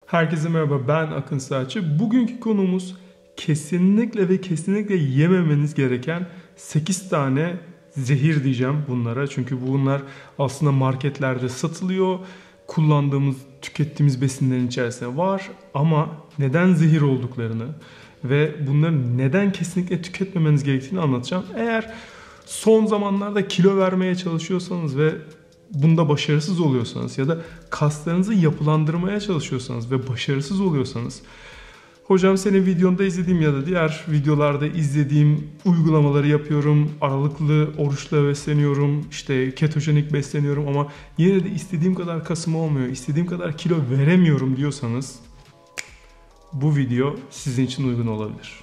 Herkese merhaba, ben Akın Saatçı. Bugünkü konumuz kesinlikle ve kesinlikle yememeniz gereken 8 tane zehir diyeceğim bunlara. Çünkü bunlar aslında marketlerde satılıyor. Kullandığımız, tükettiğimiz besinlerin içerisinde var. Ama neden zehir olduklarını ve bunların neden kesinlikle tüketmemeniz gerektiğini anlatacağım. Eğer son zamanlarda kilo vermeye çalışıyorsanız ve bunda başarısız oluyorsanız ya da kaslarınızı yapılandırmaya çalışıyorsanız ve başarısız oluyorsanız, hocam senin videonda izlediğim ya da diğer videolarda izlediğim uygulamaları yapıyorum, aralıklı oruçla besleniyorum, işte ketojenik besleniyorum ama yine de istediğim kadar kasım olmuyor, istediğim kadar kilo veremiyorum diyorsanız bu video sizin için uygun olabilir.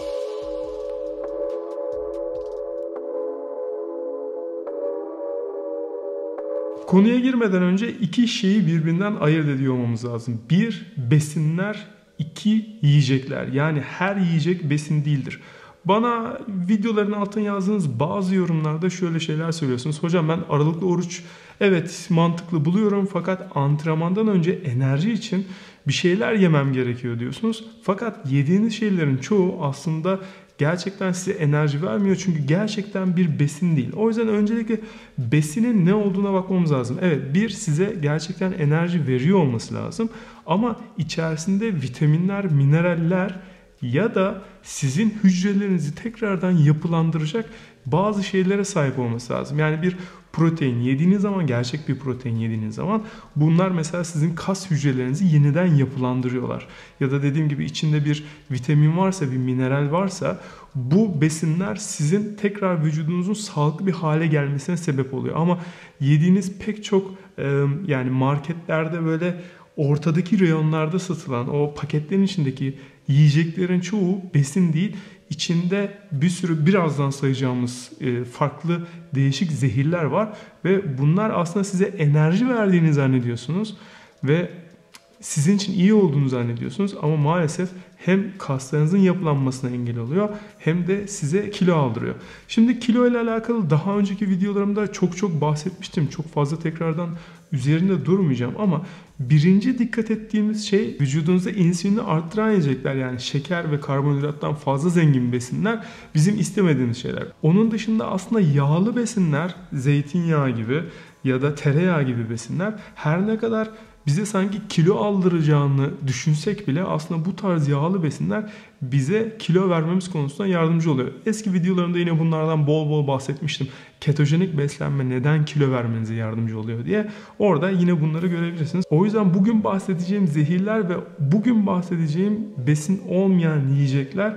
Konuya girmeden önce iki şeyi birbirinden ayırt ediyor olmamız lazım. Bir, besinler, iki, yiyecekler. Yani her yiyecek besin değildir. Bana videoların altına yazdığınız bazı yorumlarda şöyle şeyler söylüyorsunuz. Hocam ben aralıklı oruç evet mantıklı buluyorum fakat antrenmandan önce enerji için bir şeyler yemem gerekiyor diyorsunuz. Fakat yediğiniz şeylerin çoğu aslında gerçekten size enerji vermiyor çünkü gerçekten bir besin değil. O yüzden öncelikle besinin ne olduğuna bakmamız lazım. Evet, bir, size gerçekten enerji veriyor olması lazım ama içerisinde vitaminler, mineraller ya da sizin hücrelerinizi tekrardan yapılandıracak bazı şeylere sahip olması lazım. Yani bir protein yediğiniz zaman, gerçek bir protein yediğiniz zaman bunlar mesela sizin kas hücrelerinizi yeniden yapılandırıyorlar. Ya da dediğim gibi içinde bir vitamin varsa, bir mineral varsa bu besinler sizin tekrar vücudunuzun sağlıklı bir hale gelmesine sebep oluyor. Ama yediğiniz pek çok yani marketlerde böyle ortadaki reyonlarda satılan o paketlerin içindeki yiyeceklerin çoğu besin değil. İçinde bir sürü birazdan sayacağımız farklı değişik zehirler var ve bunlar aslında size enerji verdiğini zannediyorsunuz ve sizin için iyi olduğunu zannediyorsunuz ama maalesef hem kaslarınızın yapılanmasına engel oluyor hem de size kilo aldırıyor. Şimdi kilo ile alakalı daha önceki videolarımda çok bahsetmiştim. Çok fazla tekrardan üzerinde durmayacağım ama birinci dikkat ettiğimiz şey vücudunuzda insülini arttıran yiyecekler, yani şeker ve karbonhidrattan fazla zengin besinler bizim istemediğimiz şeyler. Onun dışında aslında yağlı besinler, zeytinyağı gibi ya da tereyağı gibi besinler her ne kadar bize sanki kilo aldıracağını düşünsek bile aslında bu tarz yağlı besinler bize kilo vermemiz konusunda yardımcı oluyor. Eski videolarımda yine bunlardan bol bahsetmiştim. Ketojenik beslenme neden kilo vermenize yardımcı oluyor diye. Orada yine bunları görebilirsiniz. O yüzden bugün bahsedeceğim zehirler ve bugün bahsedeceğim besin olmayan yiyecekler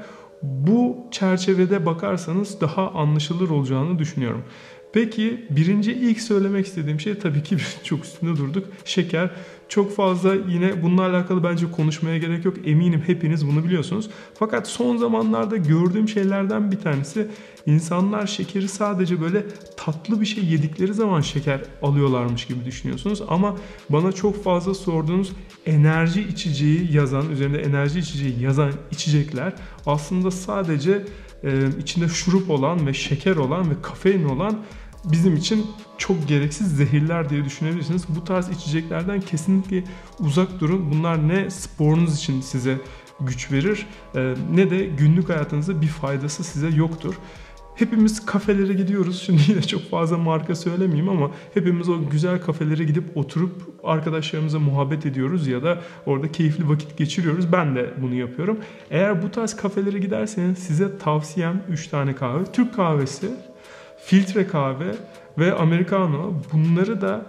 bu çerçevede bakarsanız daha anlaşılır olacağını düşünüyorum. Peki birinci ilk söylemek istediğim şey tabii ki çok üstünde durduk. Şeker. Çok fazla yine bununla alakalı bence konuşmaya gerek yok. Eminim hepiniz bunu biliyorsunuz. Fakat son zamanlarda gördüğüm şeylerden bir tanesi, insanlar şekeri sadece böyle tatlı bir şey yedikleri zaman şeker alıyorlarmış gibi düşünüyorsunuz. Ama bana çok fazla sorduğunuz enerji içeceği yazan, üzerinde enerji içeceği yazan içecekler aslında sadece içinde şurup olan ve şeker olan ve kafein olan bizim için çok gereksiz zehirler diye düşünebilirsiniz. Bu tarz içeceklerden kesinlikle uzak durun. Bunlar ne sporunuz için size güç verir ne de günlük hayatınızda bir faydası size yoktur. Hepimiz kafelere gidiyoruz. Şimdi yine çok fazla marka söylemeyeyim ama hepimiz o güzel kafelere gidip oturup arkadaşlarımıza muhabbet ediyoruz ya da orada keyifli vakit geçiriyoruz. Ben de bunu yapıyorum. Eğer bu tarz kafelere giderseniz size tavsiyem 3 tane kahve. Türk kahvesi, filtre kahve ve americano. Bunları da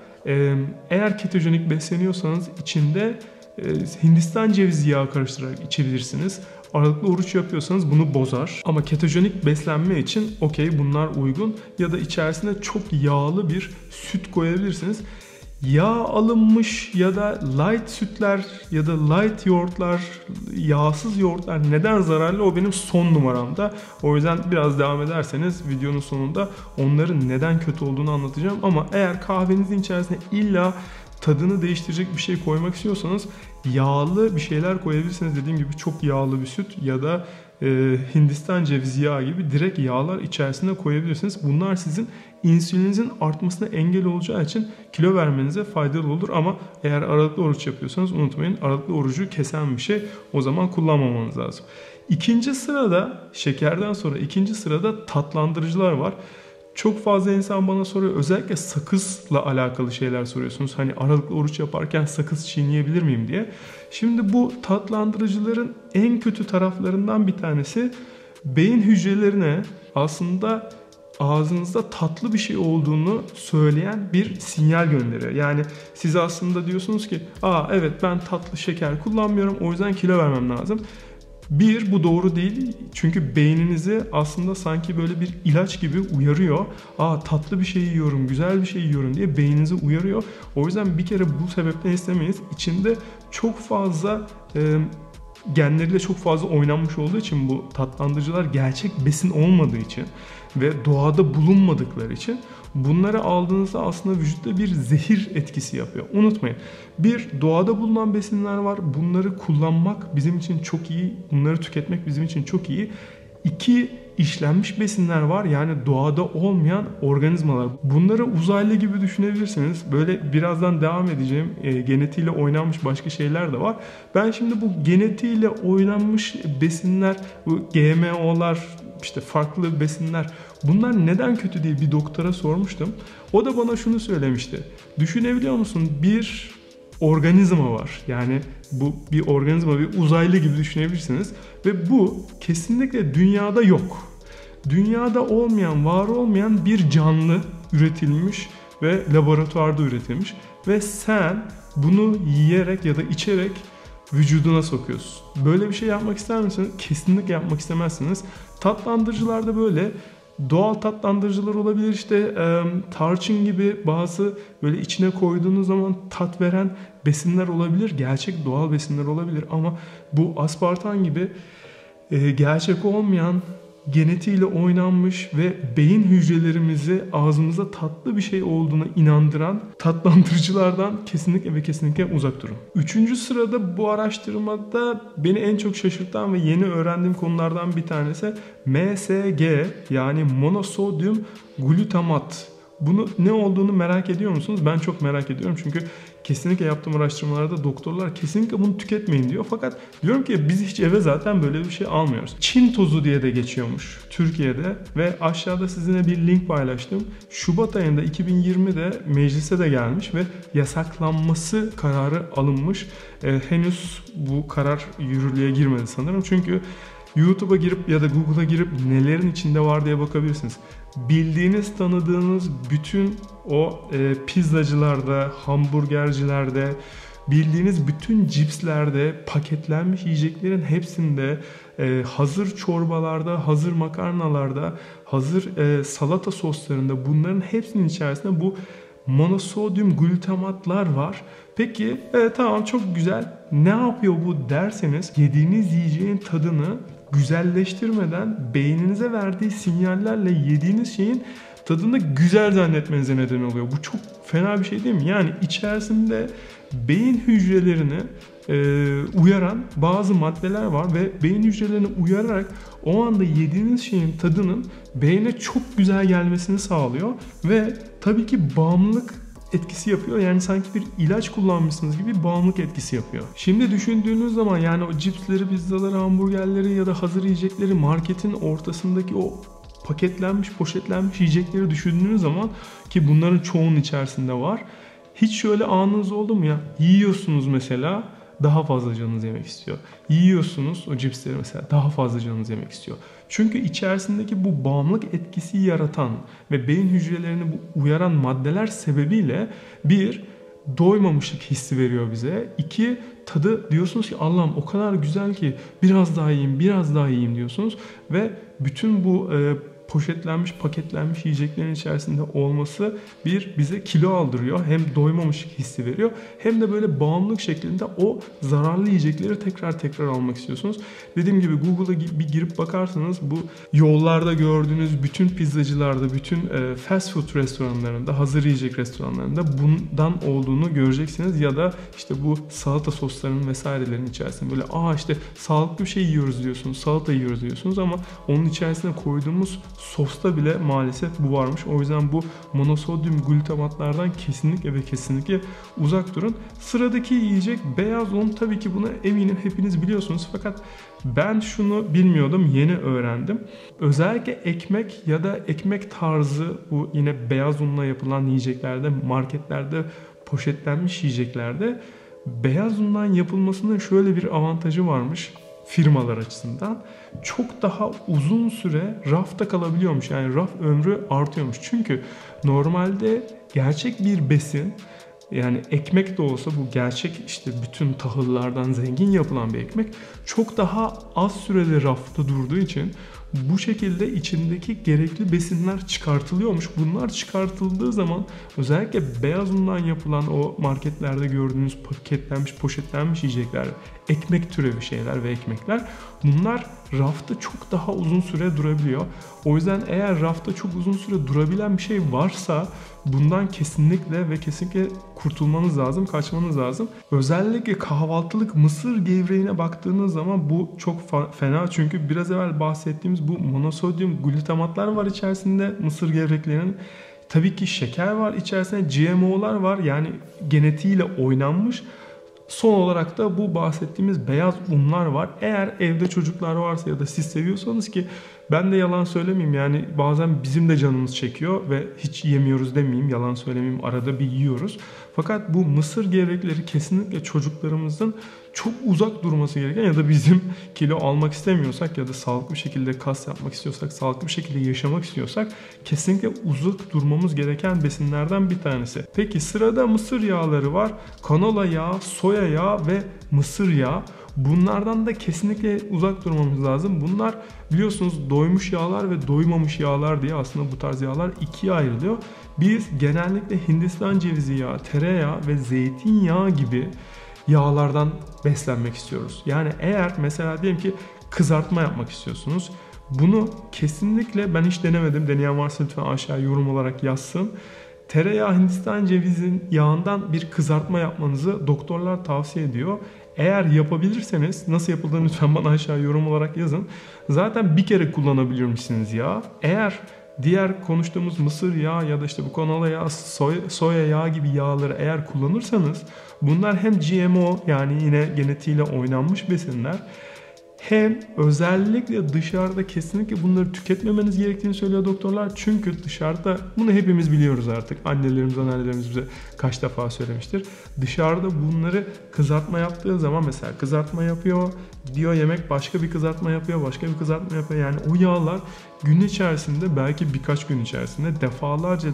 eğer ketojenik besleniyorsanız içinde Hindistan cevizi yağı karıştırarak içebilirsiniz. Aralıklı oruç yapıyorsanız bunu bozar. Ama ketojenik beslenme için okey, bunlar uygun. Ya da içerisine çok yağlı bir süt koyabilirsiniz. Yağ alınmış ya da light sütler ya da light yoğurtlar, yağsız yoğurtlar neden zararlı, o benim son numaramda. O yüzden biraz devam ederseniz videonun sonunda onların neden kötü olduğunu anlatacağım. Ama eğer kahvenizin içerisine illa tadını değiştirecek bir şey koymak istiyorsanız yağlı bir şeyler koyabilirsiniz. Dediğim gibi çok yağlı bir süt ya da Hindistan cevizi yağı gibi direkt yağlar içerisine koyabilirsiniz. Bunlar sizin insülininizin artmasına engel olacağı için kilo vermenize faydalı olur. Ama eğer aralıklı oruç yapıyorsanız unutmayın, aralıklı orucu kesen bir şey, o zaman kullanmamanız lazım. İkinci sırada, şekerden sonra ikinci sırada tatlandırıcılar var. Çok fazla insan bana soruyor. Özellikle sakızla alakalı şeyler soruyorsunuz. Hani aralıklı oruç yaparken sakız çiğneyebilir miyim diye. Şimdi bu tatlandırıcıların en kötü taraflarından bir tanesi, beyin hücrelerine aslında ağzınızda tatlı bir şey olduğunu söyleyen bir sinyal gönderiyor. Yani siz aslında diyorsunuz ki, evet ben tatlı şeker kullanmıyorum, o yüzden kilo vermem lazım. Bu doğru değil. Çünkü beyninizi aslında sanki böyle bir ilaç gibi uyarıyor. Tatlı bir şey yiyorum, güzel bir şey yiyorum diye beyninizi uyarıyor. O yüzden bir kere bu sebepten istemeyiz. İçinde çok fazla genleriyle çok fazla oynanmış olduğu için, bu tatlandırıcılar gerçek besin olmadığı için ve doğada bulunmadıkları için bunları aldığınızda aslında vücutta bir zehir etkisi yapıyor. Unutmayın. Doğada bulunan besinler var. Bunları kullanmak bizim için çok iyi. Bunları tüketmek bizim için çok iyi. 2, işlenmiş besinler var. Yani doğada olmayan organizmalar. Bunları uzaylı gibi düşünebilirsiniz. Böyle birazdan devam edeceğim. Genetiğiyle oynanmış başka şeyler de var. Ben şimdi bu genetiğiyle oynanmış besinler, bu GMO'lar, işte farklı besinler, bunlar neden kötü diye bir doktora sormuştum. O da bana şunu söylemişti. Düşünebiliyor musun? Bir organizma var. Yani bu bir organizma, bir uzaylı gibi düşünebilirsiniz. Ve bu kesinlikle dünyada yok. Dünyada olmayan, var olmayan bir canlı üretilmiş ve laboratuvarda üretilmiş. Ve sen bunu yiyerek ya da içerek vücuduna sokuyorsun. Böyle bir şey yapmak ister misiniz? Kesinlikle yapmak istemezsiniz. Tatlandırıcılarda böyle doğal tatlandırıcılar olabilir, işte tarçın gibi bazı böyle içine koyduğunuz zaman tat veren besinler olabilir. Gerçek doğal besinler olabilir ama bu aspartam gibi gerçek olmayan, genetiğiyle oynanmış ve beyin hücrelerimizi ağzımıza tatlı bir şey olduğuna inandıran tatlandırıcılardan kesinlikle ve kesinlikle uzak durun. 3. sırada bu araştırmada beni en çok şaşırtan ve yeni öğrendiğim konulardan bir tanesi MSG, yani monosodyum glutamat. Bunu ne olduğunu merak ediyor musunuz? Ben çok merak ediyorum çünkü kesinlikle yaptığım araştırmalarda doktorlar kesinlikle bunu tüketmeyin diyor. Fakat diyorum ki biz hiç eve zaten böyle bir şey almıyoruz. Çin tozu diye de geçiyormuş Türkiye'de ve aşağıda sizinle bir link paylaştım. Şubat ayında 2020'de meclise de gelmiş ve yasaklanması kararı alınmış. Henüz bu karar yürürlüğe girmedi sanırım. Çünkü YouTube'a girip ya da Google'a girip nelerin içinde var diye bakabilirsiniz. Bildiğiniz, tanıdığınız bütün o pizzacılarda, hamburgercilerde, bildiğiniz bütün cipslerde, paketlenmiş yiyeceklerin hepsinde, hazır çorbalarda, hazır makarnalarda, hazır salata soslarında, bunların hepsinin içerisinde bu monosodyum glutamatlar var. Peki tamam, çok güzel. Ne yapıyor bu derseniz, yediğiniz yiyeceğin tadını güzelleştirmeden beyninize verdiği sinyallerle yediğiniz şeyin tadını güzel zannetmenize neden oluyor. Bu çok fena bir şey değil mi? Yani içerisinde beyin hücrelerini uyaran bazı maddeler var ve beyin hücrelerini uyararak o anda yediğiniz şeyin tadının beyne çok güzel gelmesini sağlıyor ve tabii ki bağımlılık etkisi yapıyor. Yani sanki bir ilaç kullanmışsınız gibi bağımlılık etkisi yapıyor. Şimdi düşündüğünüz zaman, yani o cipsleri, pizzaları, hamburgerleri ya da hazır yiyecekleri, marketin ortasındaki o paketlenmiş, poşetlenmiş yiyecekleri düşündüğünüz zaman, ki bunların çoğunun içerisinde var. Hiç şöyle anınız oldu mu ya? Yiyorsunuz mesela, daha fazla canınız yemek istiyor. Yiyorsunuz o cipsleri mesela, daha fazla canınız yemek istiyor. Çünkü içerisindeki bu bağımlılık etkisi yaratan ve beyin hücrelerini bu uyaran maddeler sebebiyle doymamışlık hissi veriyor bize. 2, tadı diyorsunuz ki Allah'ım o kadar güzel ki biraz daha yiyeyim, biraz daha yiyeyim diyorsunuz ve bütün bu poşetlenmiş, paketlenmiş yiyeceklerin içerisinde olması bize kilo aldırıyor. Hem doymamışlık hissi veriyor hem de böyle bağımlılık şeklinde o zararlı yiyecekleri tekrar almak istiyorsunuz. Dediğim gibi Google'a bir girip bakarsanız bu yollarda gördüğünüz bütün pizzacılarda, bütün fast food restoranlarında, hazır yiyecek restoranlarında bundan olduğunu göreceksiniz. Ya da işte bu salata soslarının vesairelerin içerisinde böyle işte sağlıklı bir şey yiyoruz diyorsunuz, salata yiyoruz diyorsunuz ama onun içerisine koyduğumuz sosta bile maalesef bu varmış. O yüzden bu monosodyum glutamatlardan kesinlikle ve kesinlikle uzak durun. Sıradaki yiyecek beyaz un. Tabii ki bunu eminim hepiniz biliyorsunuz. Fakat ben şunu bilmiyordum, yeni öğrendim. Özellikle ekmek ya da ekmek tarzı bu yine beyaz unla yapılan yiyeceklerde, marketlerde poşetlenmiş yiyeceklerde beyaz undan yapılmasının şöyle bir avantajı varmış firmalar açısından. Çok daha uzun süre rafta kalabiliyormuş. Yani raf ömrü artıyormuş. Çünkü normalde gerçek bir besin, yani ekmek de olsa bu gerçek işte bütün tahıllardan zengin yapılan bir ekmek çok daha az sürede rafta durduğu için bu şekilde içindeki gerekli besinler çıkartılıyormuş. Bunlar çıkartıldığı zaman özellikle beyaz undan yapılan o marketlerde gördüğünüz paketlenmiş, poşetlenmiş yiyecekler, ekmek türevi şeyler ve ekmekler, bunlar rafta çok daha uzun süre durabiliyor. O yüzden eğer rafta çok uzun süre durabilen bir şey varsa bundan kesinlikle ve kesinlikle kurtulmanız lazım, kaçmanız lazım. Özellikle kahvaltılık mısır gevreğine baktığınız zaman bu çok fena. Çünkü biraz evvel bahsettiğimiz bu monosodyum glutamatlar var içerisinde mısır gevreklerinin. Tabii ki şeker var içerisinde, GMO'lar var, yani genetiğiyle oynanmış. Son olarak da bu bahsettiğimiz beyaz unlar var. Eğer evde çocuklar varsa ya da siz seviyorsanız, ki ben de yalan söylemeyeyim, yani bazen bizim de canımız çekiyor ve hiç yemiyoruz demeyeyim, yalan söylemeyeyim, arada bir yiyoruz. Fakat bu mısır gevrekleri kesinlikle çocuklarımızın çok uzak durması gereken, ya da bizim kilo almak istemiyorsak ya da sağlıklı bir şekilde kas yapmak istiyorsak, sağlıklı bir şekilde yaşamak istiyorsak kesinlikle uzak durmamız gereken besinlerden bir tanesi. Peki sırada mısır yağları var. Kanola yağı, soya yağı ve mısır yağı. Bunlardan da kesinlikle uzak durmamız lazım. Bunlar biliyorsunuz doymuş yağlar ve doymamış yağlar diye aslında bu tarz yağlar ikiye ayrılıyor. Biz genellikle Hindistan cevizi yağı, tereyağı ve zeytinyağı gibi yağlardan beslenmek istiyoruz. Yani eğer mesela diyelim ki kızartma yapmak istiyorsunuz. Bunu kesinlikle, ben hiç denemedim, deneyen varsa lütfen aşağı yorum olarak yazsın. Tereyağı, Hindistan cevizinin yağından bir kızartma yapmanızı doktorlar tavsiye ediyor. Eğer yapabilirseniz nasıl yapıldığını lütfen bana aşağı yorum olarak yazın. Zaten bir kere kullanabiliyormuşsunuz yağı. Eğer diğer konuştuğumuz mısır yağı ya da işte bu kanola yağı, soya yağı gibi yağları eğer kullanırsanız, bunlar hem GMO, yani yine genetiğiyle oynanmış besinler, hem özellikle dışarıda kesinlikle bunları tüketmemeniz gerektiğini söylüyor doktorlar. Çünkü dışarıda, bunu hepimiz biliyoruz artık, annelerimiz bize kaç defa söylemiştir. Dışarıda bunları kızartma yaptığı zaman, mesela kızartma yapıyor, diyor yemek, başka bir kızartma yapıyor, başka bir kızartma yapıyor. Yani o yağlar gün içerisinde, belki birkaç gün içerisinde defalarca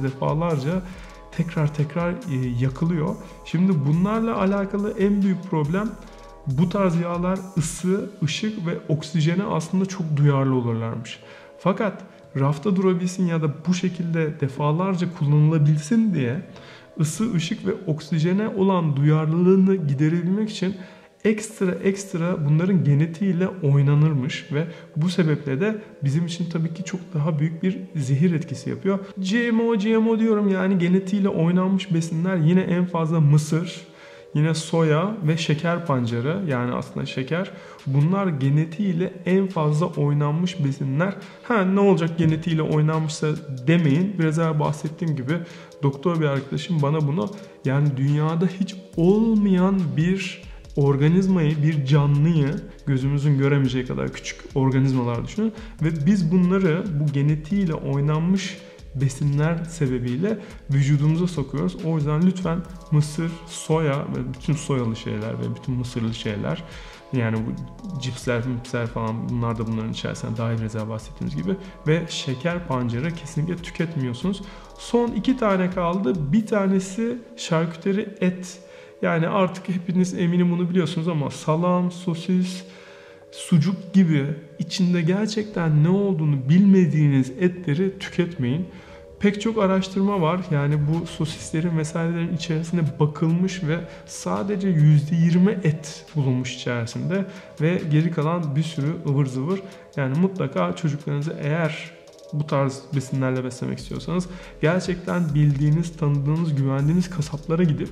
tekrar yakılıyor. Şimdi bunlarla alakalı en büyük problem, bu tarz yağlar ısı, ışık ve oksijene aslında çok duyarlı olurlarmış. Fakat rafta durabilsin ya da bu şekilde defalarca kullanılabilsin diye ısı, ışık ve oksijene olan duyarlılığını giderebilmek için ekstra bunların genetiğiyle oynanırmış ve bu sebeple de bizim için tabii ki çok daha büyük bir zehir etkisi yapıyor. GMO diyorum, yani genetiğiyle oynanmış besinler yine en fazla mısır, yine soya ve şeker pancarı, yani aslında şeker. Bunlar genetiğiyle en fazla oynanmış besinler. Ne olacak genetiğiyle oynanmışsa demeyin. Biraz evvel bahsettiğim gibi doktor bir arkadaşım bana bunu, yani dünyada hiç olmayan bir organizmayı, bir canlıyı, gözümüzün göremeyeceği kadar küçük organizmalar düşünün ve biz bunları bu genetiğiyle oynanmış besinler sebebiyle vücudumuza sokuyoruz. O yüzden lütfen mısır, soya ve bütün soyalı şeyler ve bütün mısırlı şeyler, yani bu cipsler falan, bunlar da bunların içerisinde dahil, biraz bahsettiğimiz gibi, ve şeker pancarı kesinlikle tüketmiyorsunuz. Son 2 tane kaldı. Bir tanesi şarküteri, et. Yani artık hepiniz eminim bunu biliyorsunuz ama salam, sosis, sucuk gibi içinde gerçekten ne olduğunu bilmediğiniz etleri tüketmeyin. Pek çok araştırma var. Yani bu sosislerin vesairelerin içerisine bakılmış ve sadece %20 et bulunmuş içerisinde ve geri kalan bir sürü ıvır zıvır. Yani mutlaka çocuklarınızı eğer bu tarz besinlerle beslemek istiyorsanız gerçekten bildiğiniz, tanıdığınız, güvendiğiniz kasaplara gidip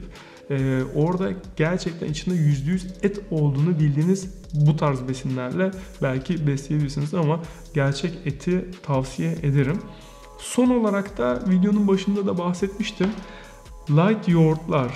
orada gerçekten içinde %100 et olduğunu bildiğiniz bu tarz besinlerle belki besleyebilirsiniz ama gerçek eti tavsiye ederim. Son olarak da videonun başında da bahsetmiştim. Light yoğurtlar,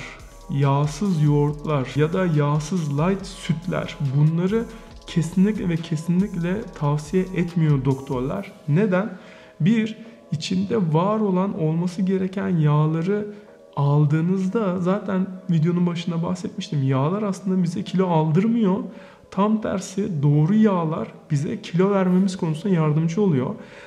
yağsız yoğurtlar ya da yağsız light sütler, bunları kesinlikle ve kesinlikle tavsiye etmiyor doktorlar. Neden? Bir, içinde var olan olması gereken yağları aldığınızda, zaten videonun başında bahsetmiştim, yağlar aslında bize kilo aldırmıyor. Tam tersi doğru yağlar bize kilo vermemiz konusunda yardımcı oluyor.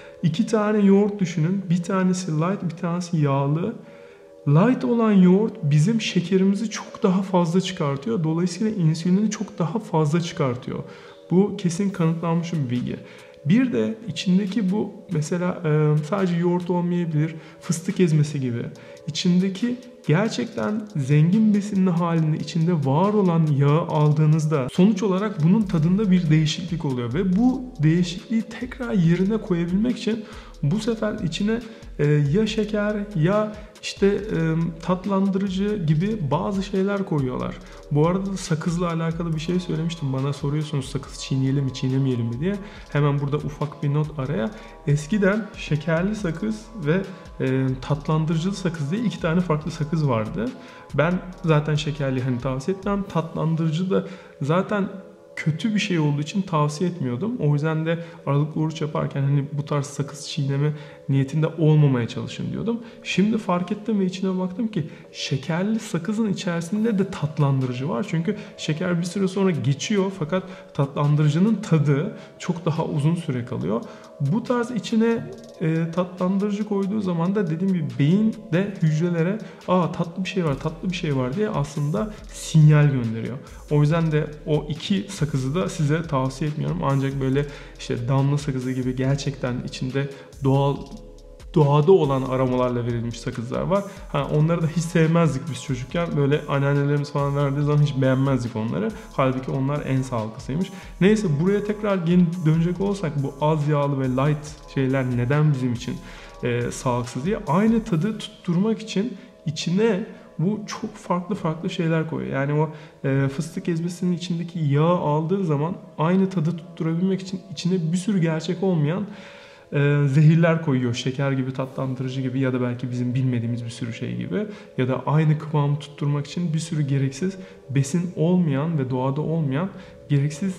2 tane yoğurt düşünün. Bir tanesi light, bir tanesi yağlı. Light olan yoğurt bizim şekerimizi çok daha fazla çıkartıyor. Dolayısıyla insülini çok daha fazla çıkartıyor. Bu kesin kanıtlanmış bir bilgi. Bir de içindeki bu mesela sadece yoğurt olmayabilir, fıstık ezmesi gibi. İçindeki gerçekten zengin besinli halinde içinde var olan yağı aldığınızda sonuç olarak bunun tadında bir değişiklik oluyor. Ve bu değişikliği tekrar yerine koyabilmek için bu sefer içine ya şeker ya işte tatlandırıcı gibi bazı şeyler koyuyorlar. Bu arada da sakızla alakalı bir şey söylemiştim. Bana soruyorsunuz sakız çiğneyelim mi çiğnemeyelim mi diye. Hemen burada ufak bir not araya. Eskiden şekerli sakız ve tatlandırıcılı sakız diye 2 tane farklı sakız vardı. Ben zaten şekerli hani tavsiye etmem. Tatlandırıcı da zaten kötü bir şey olduğu için tavsiye etmiyordum. O yüzden de aralıklı oruç yaparken hani bu tarz sakız çiğneme niyetinde olmamaya çalışın diyordum. Şimdi fark ettim ve içine baktım ki şekerli sakızın içerisinde de tatlandırıcı var. Çünkü şeker bir süre sonra geçiyor fakat tatlandırıcının tadı çok daha uzun süre kalıyor. Bu tarz içine tatlandırıcı koyduğu zaman da dediğim gibi beyin de hücrelere tatlı bir şey var, tatlı bir şey var diye aslında sinyal gönderiyor. O yüzden de o 2 sakızı da size tavsiye etmiyorum. Ancak böyle işte damla sakızı gibi gerçekten içinde doğada olan aromalarla verilmiş sakızlar var. Onları da hiç sevmezdik biz çocukken. Böyle anneannelerimiz falan verdiği zaman hiç beğenmezdik onları. Halbuki onlar en sağlıklısıymış. Neyse, buraya tekrar geri dönecek olsak bu az yağlı ve light şeyler neden bizim için sağlıksız diye. Aynı tadı tutturmak için içine bu çok farklı şeyler koyuyor. Yani o fıstık ezmesinin içindeki yağı aldığı zaman aynı tadı tutturabilmek için içine bir sürü gerçek olmayan zehirler koyuyor. Şeker gibi, tatlandırıcı gibi ya da belki bizim bilmediğimiz bir sürü şey gibi. Ya da aynı kıvamı tutturmak için bir sürü gereksiz besin olmayan ve doğada olmayan gereksiz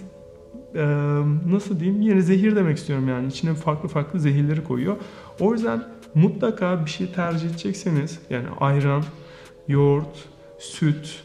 nasıl diyeyim, yine zehir demek istiyorum yani. İçine farklı zehirleri koyuyor. O yüzden mutlaka bir şey tercih edecekseniz yani ayran, yoğurt, süt,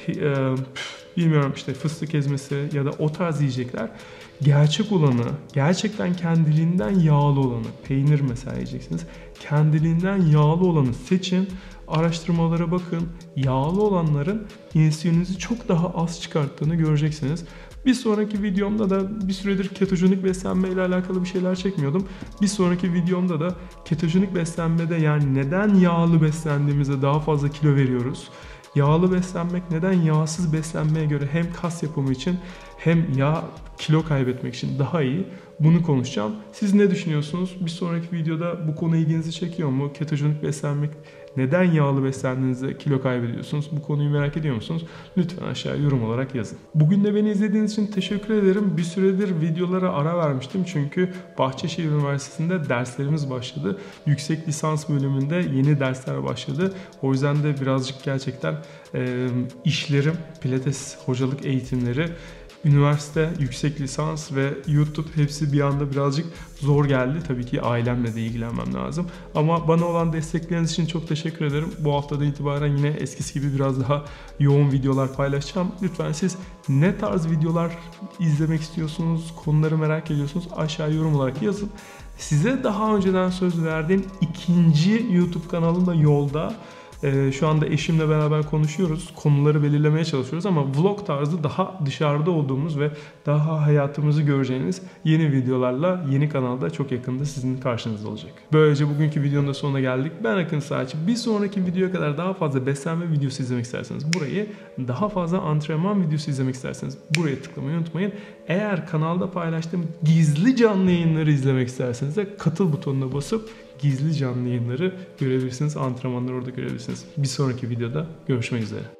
bilmiyorum işte fıstık ezmesi ya da o tarz yiyecekler, gerçek olanı, gerçekten kendiliğinden yağlı olanı, peynir mesela yiyeceksiniz, kendiliğinden yağlı olanı seçin, araştırmalara bakın, yağlı olanların insülinizi çok daha az çıkarttığını göreceksiniz. Bir sonraki videomda da bir süredir ketojenik beslenme ile alakalı bir şeyler çekmiyordum. Bir sonraki videomda da ketojenik beslenmede yani neden yağlı beslendiğimizde daha fazla kilo veriyoruz? Yağlı beslenmek neden yağsız beslenmeye göre hem kas yapımı için hem kilo kaybetmek için daha iyi? Bunu konuşacağım. Siz ne düşünüyorsunuz? Bir sonraki videoda bu konu ilginizi çekiyor mu? Ketojenik beslenmek, neden yağlı beslendiğinizde kilo kaybediyorsunuz? Bu konuyu merak ediyor musunuz? Lütfen aşağıya yorum olarak yazın. Bugün de beni izlediğiniz için teşekkür ederim. Bir süredir videolara ara vermiştim çünkü Bahçeşehir Üniversitesi'nde derslerimiz başladı. Yüksek lisans bölümünde yeni dersler başladı. O yüzden de birazcık gerçekten işlerim, pilates hocalık eğitimleri, üniversite, yüksek lisans ve YouTube hepsi bir anda birazcık zor geldi. Tabii ki ailemle de ilgilenmem lazım. Ama bana olan destekleriniz için çok teşekkür ederim. Bu haftada itibaren yine eskisi gibi biraz daha yoğun videolar paylaşacağım. Lütfen siz ne tarz videolar izlemek istiyorsunuz, konuları merak ediyorsunuz, aşağı yorum olarak yazın. Size daha önceden söz verdiğim 2. YouTube kanalım da yolda. Şu anda eşimle beraber konuşuyoruz. Konuları belirlemeye çalışıyoruz ama vlog tarzı daha dışarıda olduğumuz ve daha hayatımızı göreceğiniz yeni videolarla yeni kanalda çok yakında sizin karşınızda olacak. Böylece bugünkü videonun da sonuna geldik. Ben Akın Saatçi. Bir sonraki videoya kadar daha fazla beslenme videosu izlemek isterseniz burayı, daha fazla antrenman videosu izlemek isterseniz buraya tıklamayı unutmayın. Eğer kanalda paylaştığım gizli canlı yayınları izlemek isterseniz de katıl butonuna basıp gizli canlı yayınları görebilirsiniz. Antrenmanları orada görebilirsiniz. Bir sonraki videoda görüşmek üzere.